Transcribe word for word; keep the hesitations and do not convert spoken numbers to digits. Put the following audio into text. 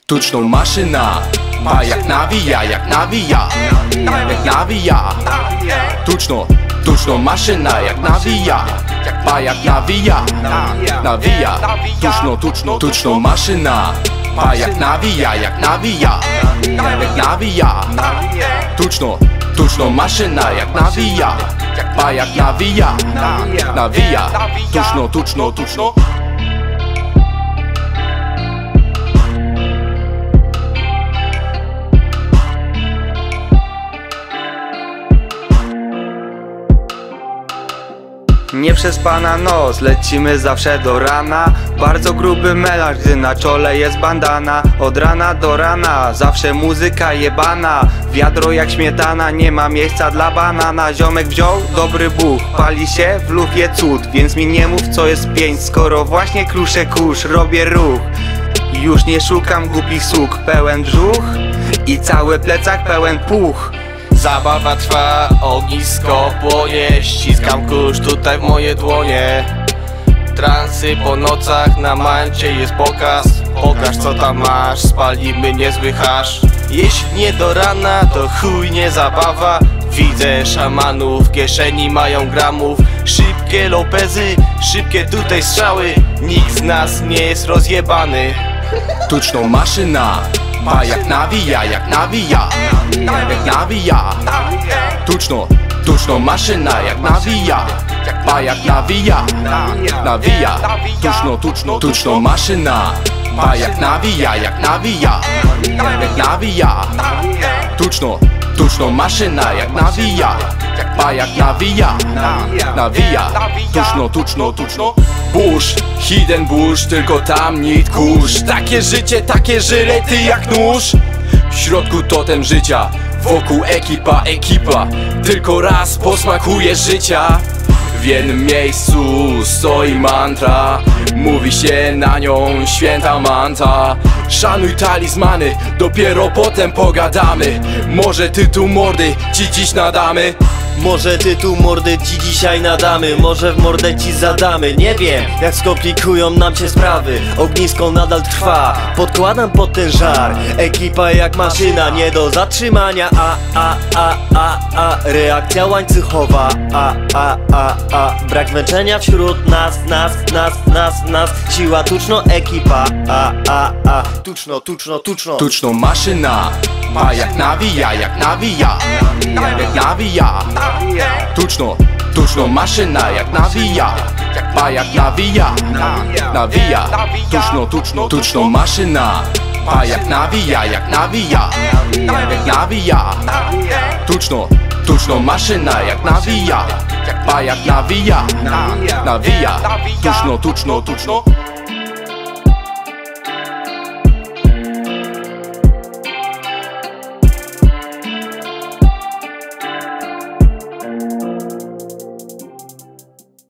Tuczną maszyna, pa jak nawija, jak nawija, jak nawija. Tuczną, tuczną maszyna, jak nawija, pa jak nawija, nawija. Tuczną, tuczną, tuczną maszyna, pa jak nawija, jak nawija, jak nawija. Tuczną, tuczną maszyna, jak nawija, pa jak nawija, nawija. Tuczną, tuczną, tuczną. Nieprzespana noc, lecimy zawsze do rana. Bardzo gruby melarz, gdy na czole jest bandana. Od rana do rana, zawsze muzyka jebana. Wiadro jak śmietana, nie ma miejsca dla banana. Ziomek wziął, dobry Bóg, pali się w lufie cud. Więc mi nie mów co jest pięć, skoro właśnie kruszę kurz, robię ruch. Już nie szukam głupich sług, pełen brzuch i cały plecak pełen puch. Zabawa trwa, ognisko płonie, ściskam kurz tutaj w moje dłonie. Transy po nocach, na mancie jest pokaz. Pokaż co tam masz, spalimy niezły hasz. Jeśli nie do rana, to chuj nie zabawa. Widzę szamanów, w kieszeni mają gramów. Szybkie lopezy, szybkie tutaj strzały. Nikt z nas nie jest rozjebany. Tuczną maszyna, pa jak nawija, jak nawija, jak nawija. Tuczną, tuczną maszyna, jak nawija, pa jak nawija, nawija. Tuczną, tuczną, tuczną maszyna, pa jak nawija, jak nawija, jak nawija. Tuczną, tuczną maszyna, jak nawija, pa jak nawija, nawija. Tuczną, tuczną, tuczną. Burz, hidden burz, tylko tam nit kurz. Takie życie, takie żylety jak nóż. W środku totem życia, wokół ekipa, ekipa. Tylko raz posmakuje życia. W jednym miejscu stoi mantra, mówi się na nią święta manta. Szanuj talizmany, dopiero potem pogadamy. Może tytuł mordy ci dziś nadamy. Może tytuł mordy ci dzisiaj nadamy. Może w mordę ci zadamy. Nie wiem jak skomplikują nam się sprawy. Ognisko nadal trwa, podkładam pod ten żar. Ekipa jak maszyna, nie do zatrzymania. A, a, a, a, a reakcja łańcuchowa. A, a, a, a brak zmęczenia wśród nas, nas, nas, nas, nas. Siła tuczno ekipa. A, a, a tuczno, tuczno, tuczno. Tuczną maszyna, pa jak nawija, jak nawija, jak nawija. Tuczną, tuczną maszyna, jak nawija, pa jak nawija, nawija. Tuczną, tuczną, tuczną maszyna, pa jak nawija, jak nawija, jak nawija. Tuczną, tuczną maszyna, jak nawija, pa jak nawija, nawija. Tuczną, tuczną, tuczną.